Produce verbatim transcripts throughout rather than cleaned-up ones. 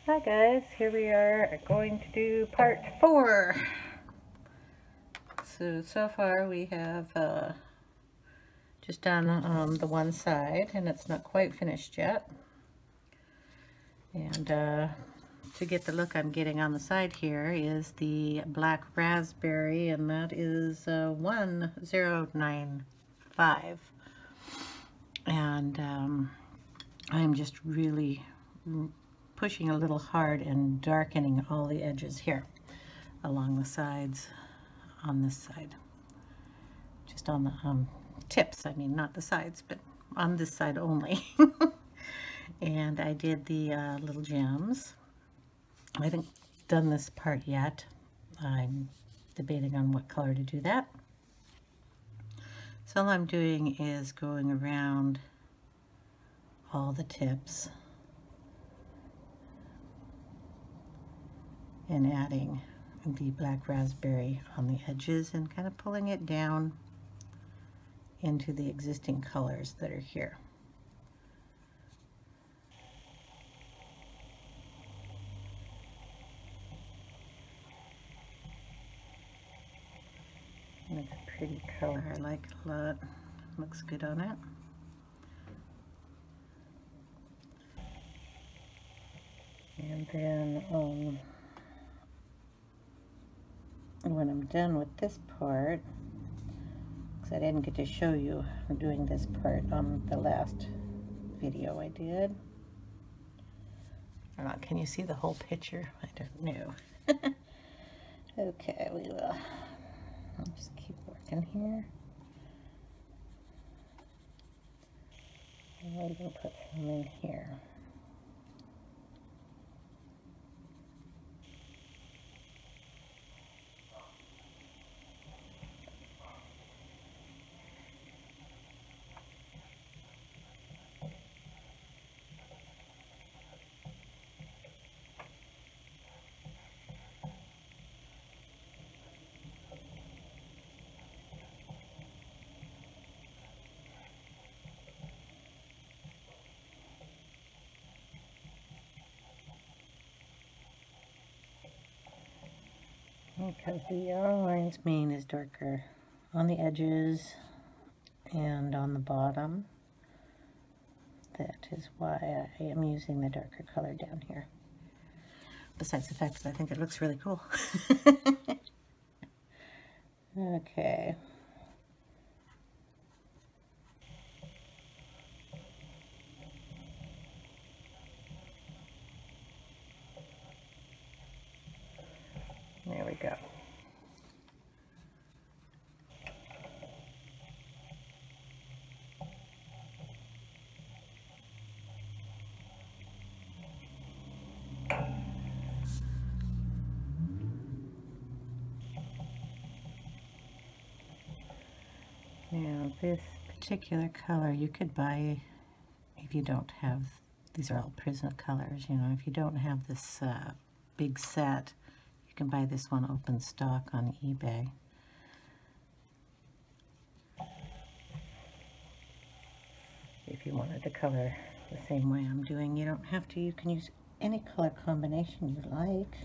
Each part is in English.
Hi guys, here we are going to do part four. So, so far we have uh, just done um, the one side, and it's not quite finished yet. And uh, to get the look I'm getting on the side here is the black raspberry, and that is uh, one zero nine five. And um, I'm just really pushing a little hard and darkening all the edges here along the sides on this side, just on the um, tips, I mean not the sides, but on this side only. And I did the uh, little gems. I haven't done this part yet. I'm debating on what color to do that. So all I'm doing is going around all the tips and adding the black raspberry on the edges and kind of pulling it down into the existing colors that are here. And it's a pretty color. I like it a lot. Looks good on it. And then um, when I'm done with this part, because I didn't get to show you doing this part on the last video I did. Or not, can you see the whole picture? I don't know. Okay, we will. I'll just keep working here. I'm going to put some in here. Because the yellow line's mane is darker on the edges and on the bottom. That is why I am using the darker color down here. Besides the fact that I think it looks really cool. Okay. There we go. Now this particular color you could buy if you don't have, these are all Prismacolors, you know, if you don't have this uh, big set, you can buy this one open stock on eBay. If you wanted to color the same way I'm doing, you don't have to, you can use any color combination you like.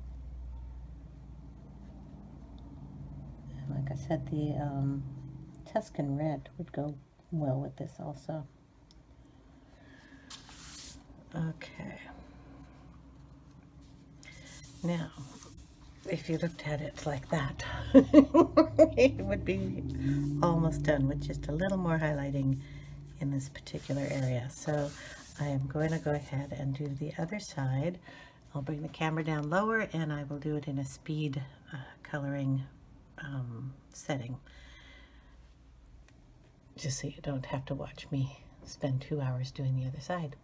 And like I said, the um, Tuscan Red would go well with this also. Okay. Now, if you looked at it like that, it would be almost done with just a little more highlighting in this particular area. So I am going to go ahead and do the other side. I'll bring the camera down lower and I will do it in a speed uh, coloring um, setting, just so you don't have to watch me spend two hours doing the other side.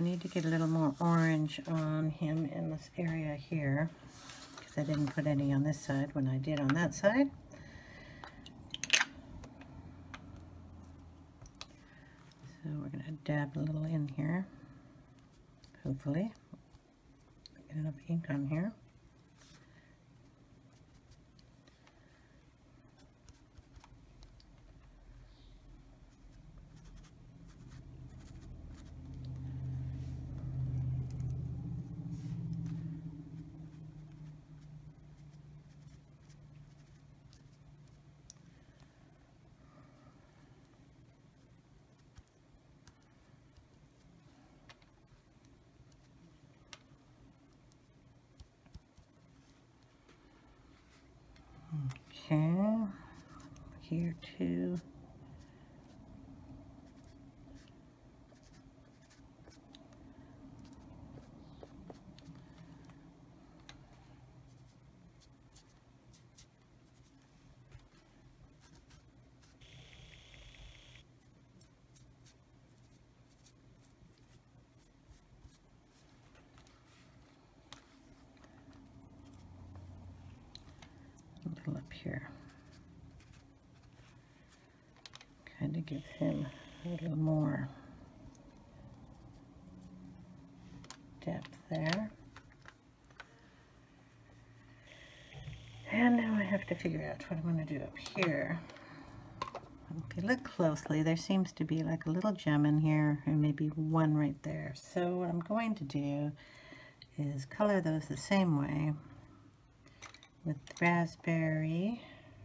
I need to get a little more orange on him in this area here, because I didn't put any on this side when I did on that side. So we're going to dab a little in here, hopefully. Get enough ink on here. Okay, here too. A little up here. Kind of give him a little more depth there. And now I have to figure out what I'm going to do up here. If you look closely, there seems to be like a little gem in here and maybe one right there. So what I'm going to do is color those the same way with the raspberry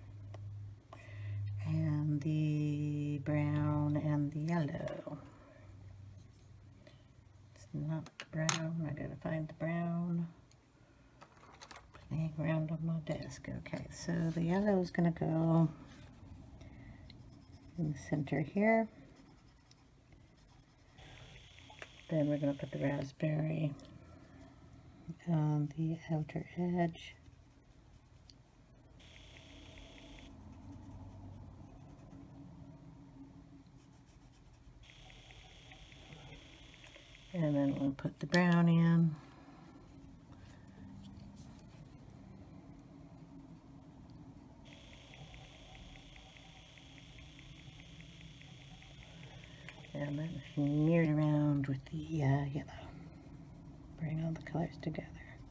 and the brown and the yellow. It's not the brown. I gotta find the brown. Playing around on my desk. Okay, so the yellow is gonna go in the center here. Then we're gonna put the raspberry on the outer edge. And then we'll put the brown in. And then smear it around with the uh, yellow. Bring all the colors together.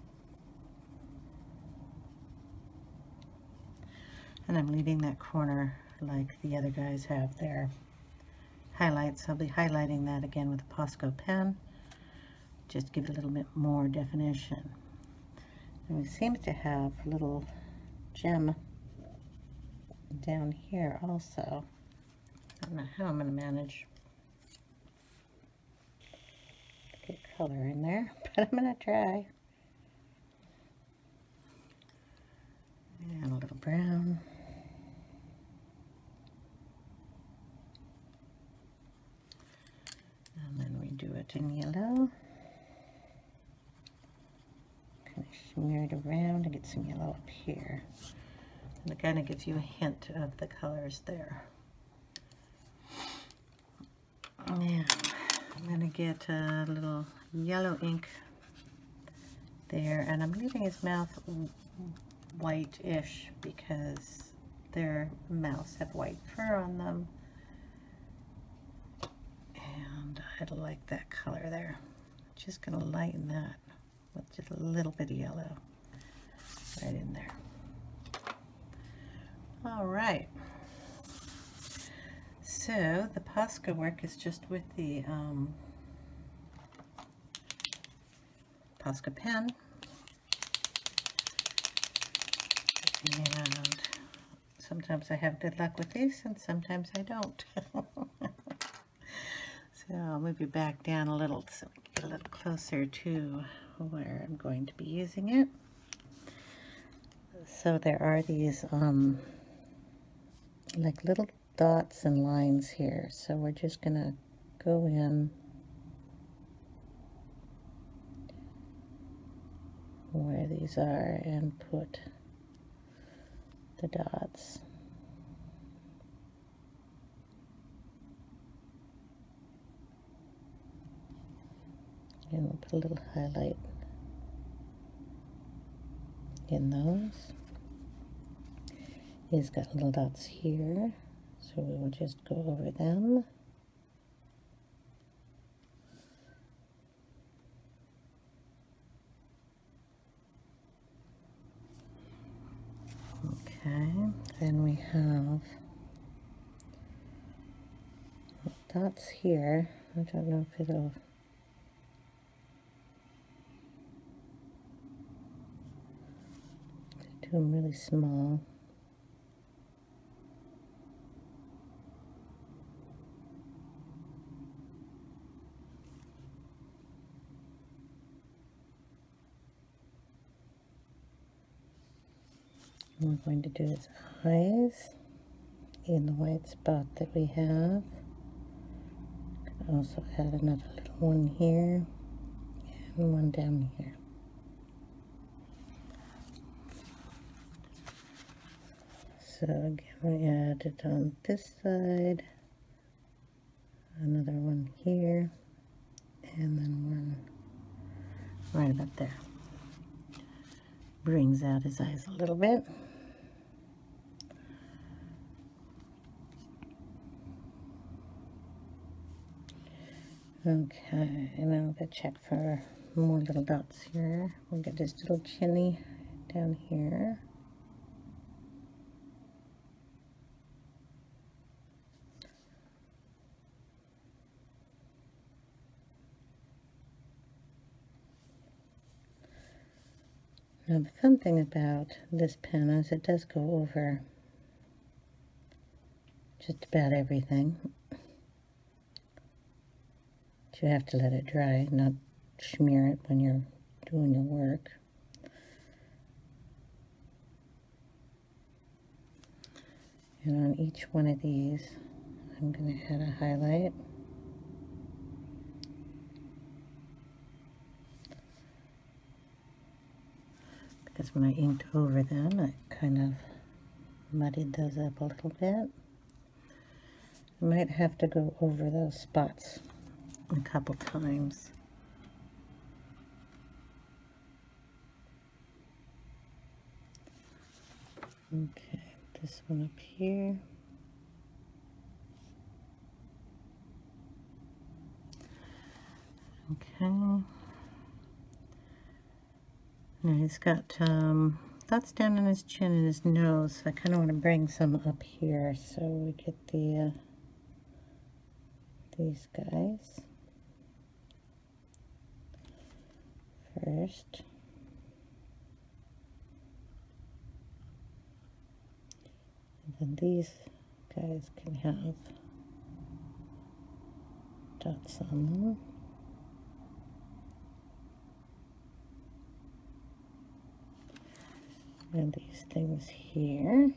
And I'm leaving that corner like the other guys have their highlights. I'll be highlighting that again with a Posco pen. Just give it a little bit more definition. And we seem to have a little gem down here also. I don't know how I'm going to manage to get color in there, but I'm going to try. And a little brown. And then we do it in yellow. Kind of smear it around and get some yellow up here. And it kind of gives you a hint of the colors there. Now, I'm going to get a little yellow ink there, and I'm leaving his mouth white-ish because their mouths have white fur on them. And I like that color there. Just going to lighten that with just a little bit of yellow right in there. All right. So the Posca work is just with the um, Posca pen. And sometimes I have good luck with these and sometimes I don't. So I'll move you back down a little so we can get a little closer to where I'm going to be using it. So there are these um, like little dots and lines here. So we're just going to go in where these are and put the dots. And we'll put a little highlight in those. He's got little dots here, so we will just go over them. Okay, then we have dots here. I don't know if it'll do them really small. And we're going to do his eyes in the white spot that we have. Also add another little one here and one down here. So again, we add it on this side, another one here, and then one right about there. Brings out his eyes a little bit. Okay, and now we'll check for more little dots here. We'll get this little chinny down here. Now the fun thing about this pen is it does go over just about everything. But you have to let it dry, not smear it when you're doing your work. And on each one of these, I'm going to add a highlight. Because when I inked over them, it kind of muddied those up a little bit. I might have to go over those spots a couple times. Okay, this one up here. Okay. Now he's got um, dots down on his chin and his nose. So I kind of want to bring some up here so we get the uh, these guys first. And then these guys can have dots on them. And these things here.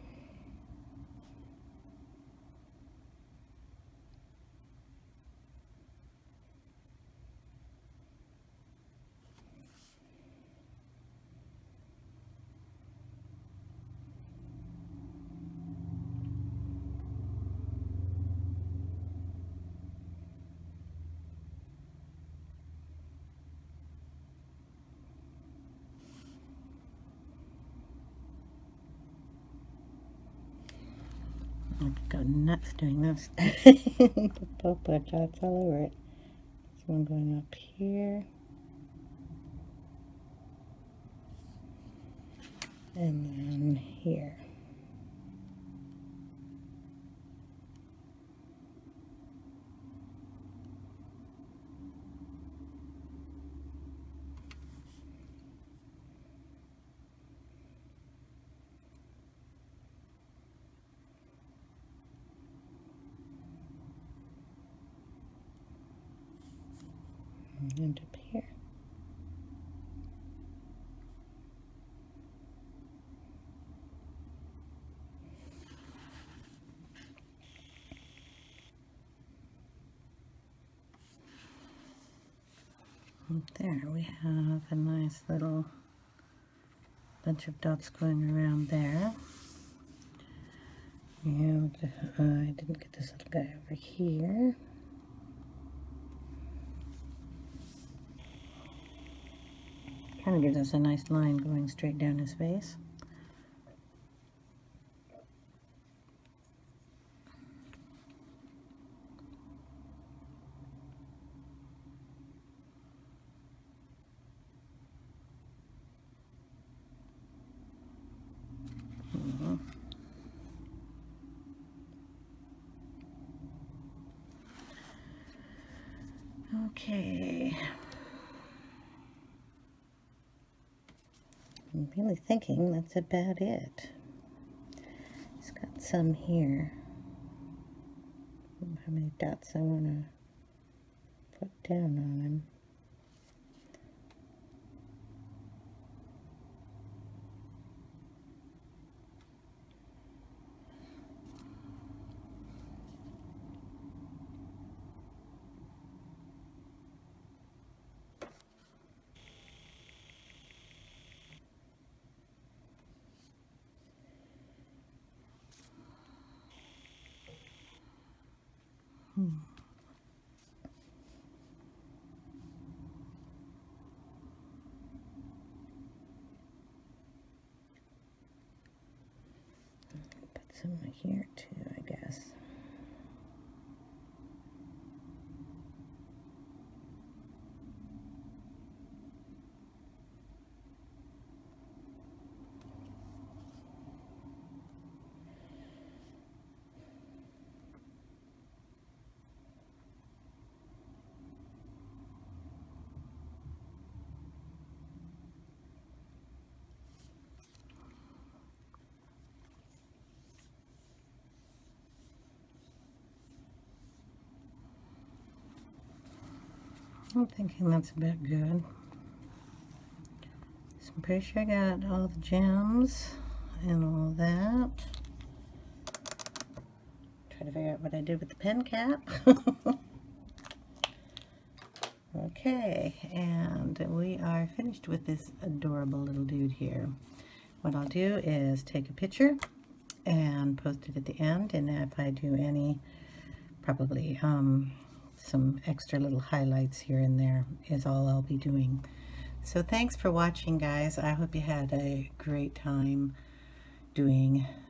I could go nuts doing this. Put polka dots all over it. This one going up here. And then here. And up here. And there we have a nice little bunch of dots going around there. And uh, I didn't get this little guy over here. Kind of gives us a nice line going straight down his face. Mm-hmm. Okay. I'm really thinking that's about it. It's got some here. How many dots I want to put down on him. Hmm. Put some here too, I guess. I'm thinking that's about good. So I'm pretty sure I got all the gems and all that. Try to figure out what I did with the pen cap. Okay, and we are finished with this adorable little dude here. What I'll do is take a picture and post it at the end, and if I do any, probably um, some extra little highlights here and there is all I'll be doing. So thanks for watching, guys. I hope you had a great time doing